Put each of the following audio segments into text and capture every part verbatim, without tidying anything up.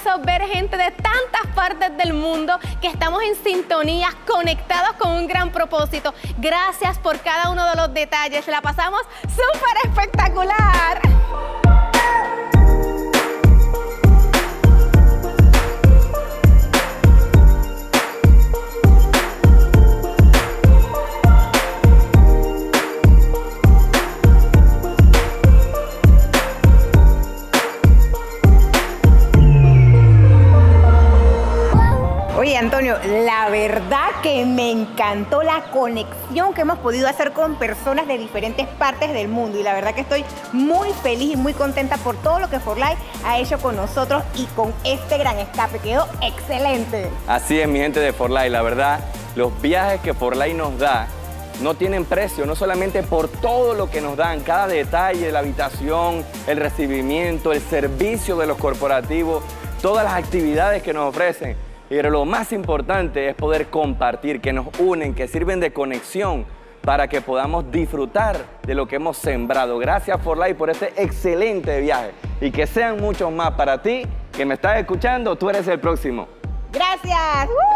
maravilloso ver gente de tantas partes del mundo que estamos en sintonía, conectados con un gran propósito. Gracias por cada uno de los detalles. La pasamos súper espectacular. Oye, Antonio, la verdad que me encantó la conexión que hemos podido hacer con personas de diferentes partes del mundo y la verdad que estoy muy feliz y muy contenta por todo lo que For Life ha hecho con nosotros y con este gran escape. Quedó excelente. Así es, mi gente de For Life, la verdad, los viajes que For Life nos da no tienen precio, no solamente por todo lo que nos dan, cada detalle, la habitación, el recibimiento, el servicio de los corporativos, todas las actividades que nos ofrecen. Pero lo más importante es poder compartir, que nos unen, que sirven de conexión para que podamos disfrutar de lo que hemos sembrado. Gracias For Life por este excelente viaje y que sean muchos más para ti que me estás escuchando. Tú eres el próximo. Gracias. ¡Woo!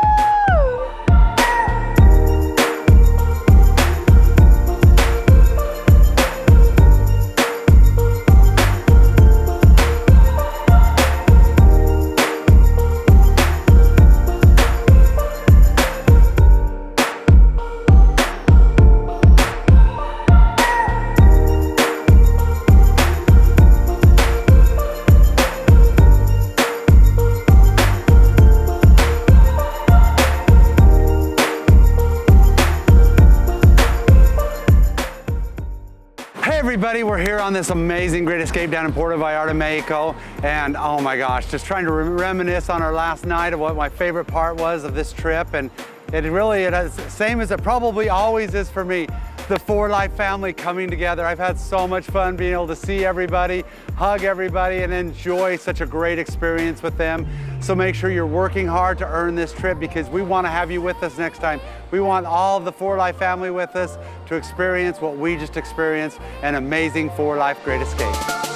Everybody, we're here on this amazing Great Escape down in Puerto Vallarta, Mexico, and oh my gosh, just trying to reminisce on our last night of what my favorite part was of this trip, and it really, it is same as it probably always is for me, the For Life family coming together. I've had so much fun being able to see everybody, hug everybody, and enjoy such a great experience with them. So make sure you're working hard to earn this trip because we want to have you with us next time. We want all of the For Life family with us to experience what we just experienced, an amazing For Life Great Escape.